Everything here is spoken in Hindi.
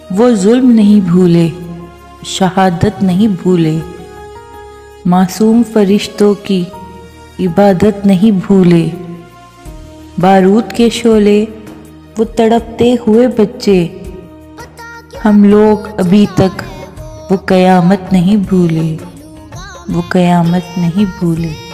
वो जुल्म नहीं भूले, शहादत नहीं भूले, मासूम फरिश्तों की इबादत नहीं भूले। बारूद के शोले वो तड़पते हुए बच्चे, हम लोग अभी तक वो क़यामत नहीं भूले, वो क़यामत नहीं भूले।